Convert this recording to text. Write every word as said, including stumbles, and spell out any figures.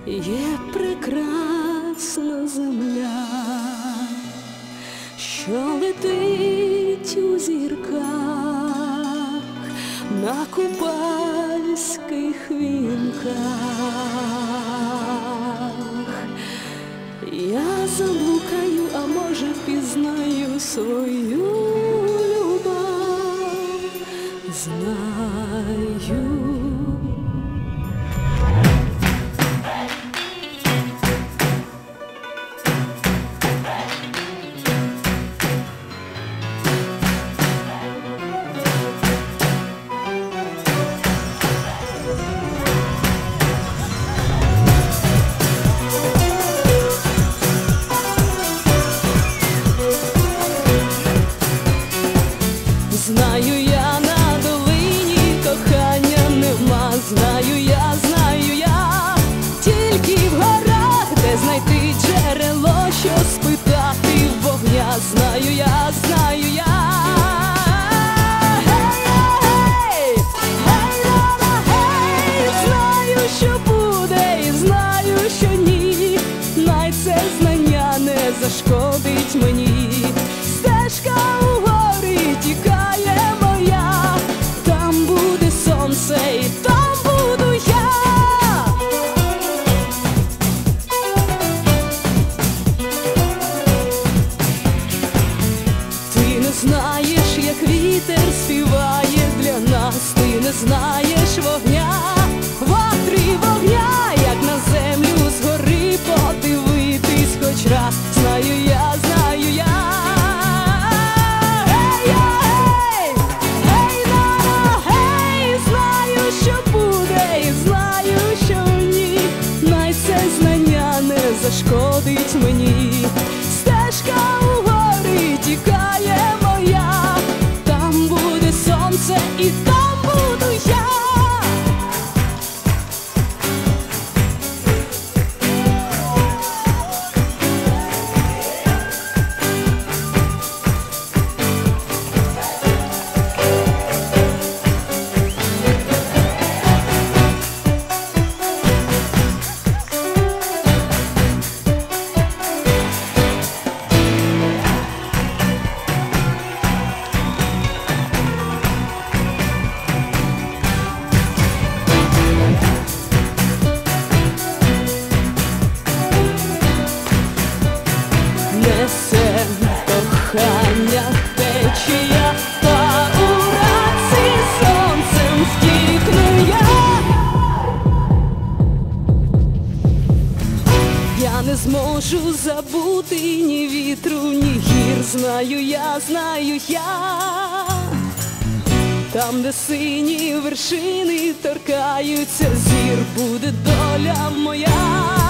Є прекрасна земля, що летить у зірках на купальських вінках. Я заблукаю, а може впізнаю свою любов, знаю. Знаю я, на долині кохання нема. Знаю я, знаю я, тільки в горах, де знайти джерело, що спитати в вогня. Знаю я, знаю я. Гей, гей, мама, гей, знаю, що буде, і знаю, що ні. Най це знання не зашкодить мені. Стежка угорі тікає моя, там буде сонце і там буду я. Ти не знаєш, як вітер співає для нас. Ти не знаєш вогня, ватри вогня, як на землю згори подивитись хоч раз. Знаю я, знаю я. Зашкодить мені. Стежка угорі тікає моя, там буде сонце і там буду я. Несе кохання течія, та у раці сонцем втікну я. Я не зможу забути ні вітру, ні гір. Знаю я, знаю я, там, де сині вершини торкаються зір, буде доля моя.